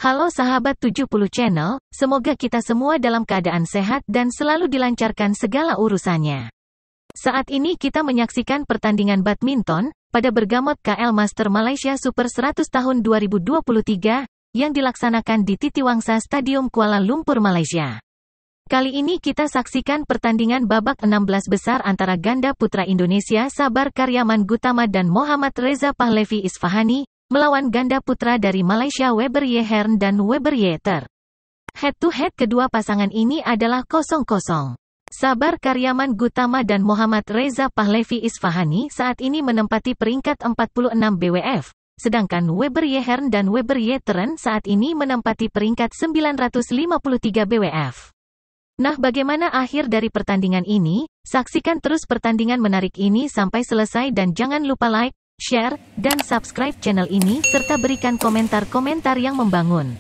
Halo sahabat 70 channel, semoga kita semua dalam keadaan sehat dan selalu dilancarkan segala urusannya. Saat ini kita menyaksikan pertandingan badminton, pada bergamot KL Master Malaysia Super 100 tahun 2023, yang dilaksanakan di Titiwangsa Stadium Kuala Lumpur, Malaysia. Kali ini kita saksikan pertandingan babak 16 besar antara ganda putra Indonesia Sabar Karyaman Gutama dan Mohammad Reza Pahlevi Isfahani, melawan ganda putra dari Malaysia Yee Hern dan Yee Tern. Head-to-head kedua pasangan ini adalah 0-0. Sabar Karyaman Gutama dan Mohammad Reza Pahlevi Isfahani saat ini menempati peringkat 46 BWF, sedangkan Yee Hern dan Yee Tern saat ini menempati peringkat 953 BWF. Nah, bagaimana akhir dari pertandingan ini? Saksikan terus pertandingan menarik ini sampai selesai dan jangan lupa like, share, dan subscribe channel ini, serta berikan komentar-komentar yang membangun.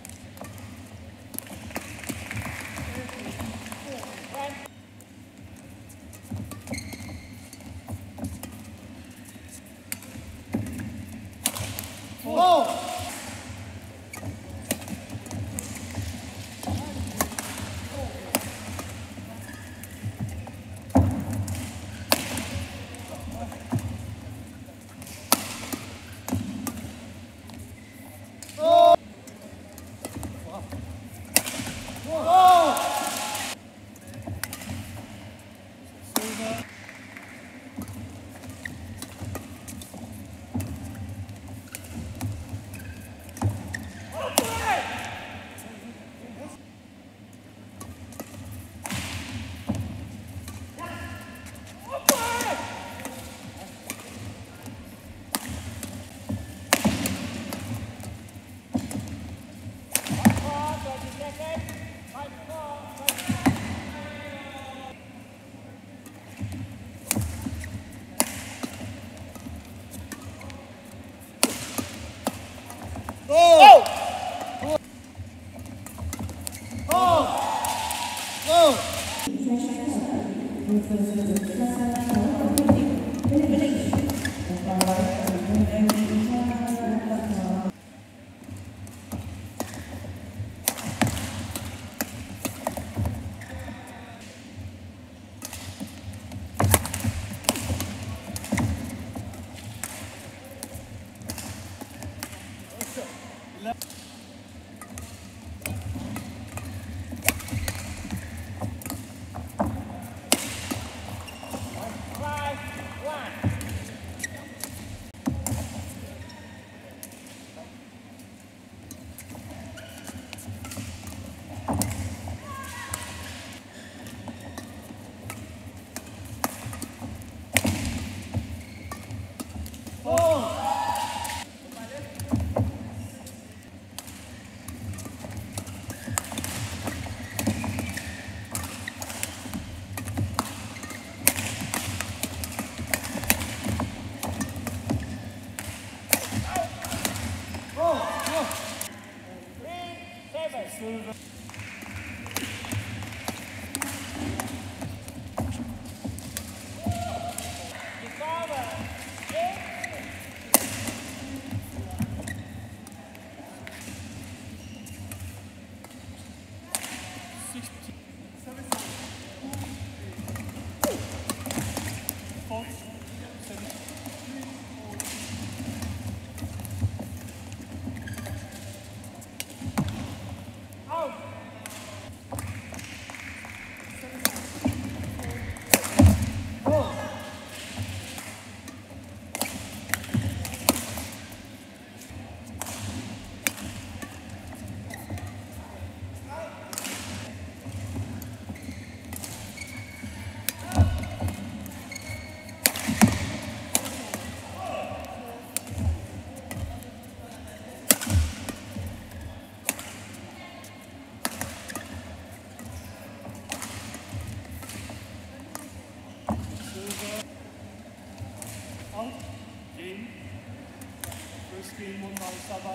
Sabar.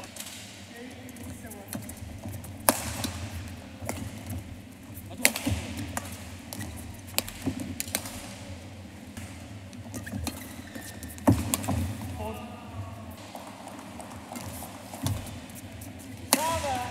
Sabar.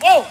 Oh!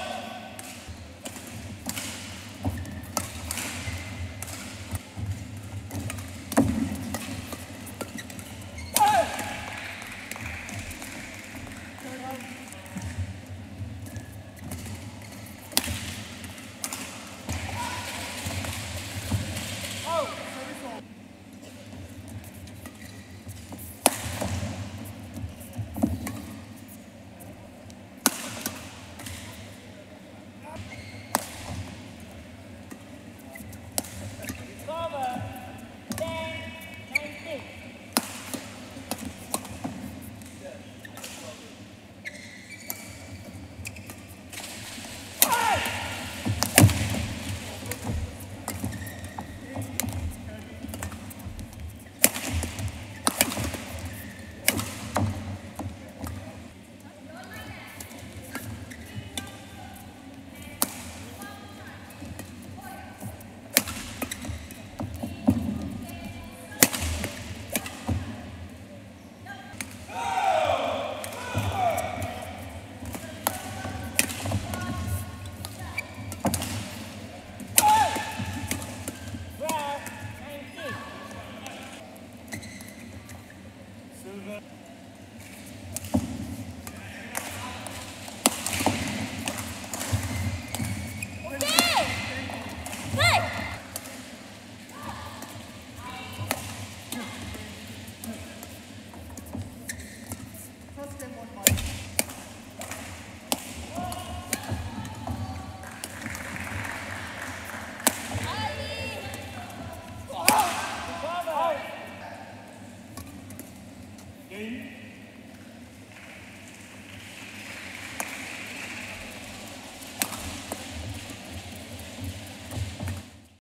Game.